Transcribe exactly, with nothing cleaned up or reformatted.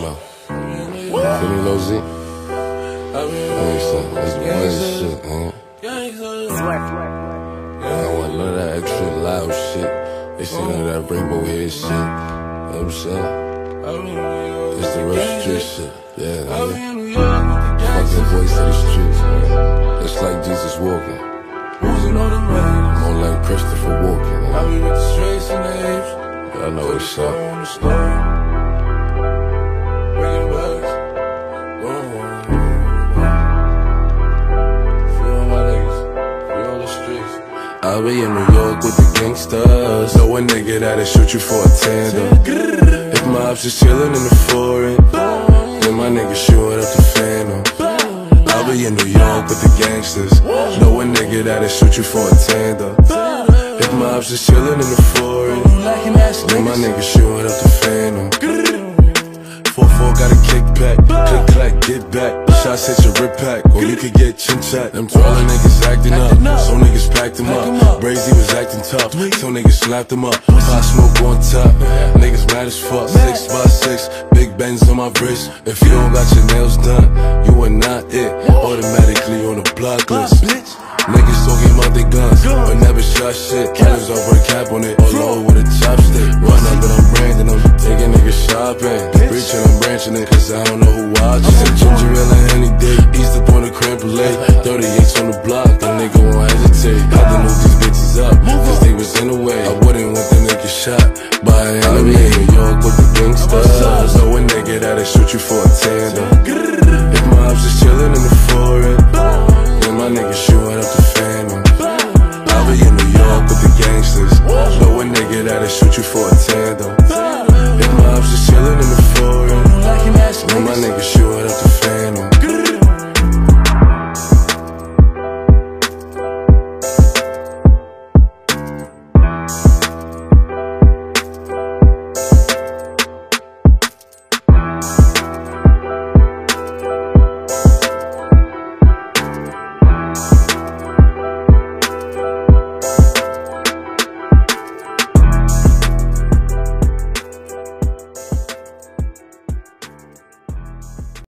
about? Feel me, Lil Z? Gangsta, that's the one shit, man. I don't want none of that extra loud shit. They see none of that rainbow hair shit. You know what I'm saying? It's the real street shit. Yeah, nigga. Fucking voice of the streets, man. It's like Jesus walking. More like Christopher Walken. Y'all know what's up. I'll be in New York with the gangsters. Know a nigga that'll shoot you for a tandem. If my ops is chillin' in the foreign, then my nigga shootin' up the phantom. I'll be in New York with the gangsters. Know a nigga that'll shoot you for a tandem. If my ops is chillin' in the foreign, then my nigga shootin' up the phantom. four four got a kickback, click clack, get back. Shots hit your rip pack, or you could get chin chat. Them twirling niggas acting up, some niggas packed him up. Brazy was acting tough, some niggas slapped him up. Pot smoke on top, niggas mad as fuck. Six by six, big Benz on my wrist. If you don't got your nails done, you are not it. Automatically on the block list. Niggas talking about their guns, but never shot shit. Killers over a cap on it, all low with a chopstick. Run up and I'm branding them, taking niggas shopping. Reaching, I'm branching it, cause I don't know who watching. Ginger ale and any day, east up on the creme brulee. thirty-eights on the block, the nigga won't hesitate. Had to move these bitches up, cause they was in the way. I wouldn't want the nigga shot by an enemy. In New York with the gangsters. Know a nigga that'll shoot you for a tandem. If my ops is chillin' in the foreign, then my nigga shootin' up the phantom. I'll be in New York with the gangsters. Know a nigga that'll shoot you for a tandem. If my ops is chillin' in the foreign, then my nigga shoot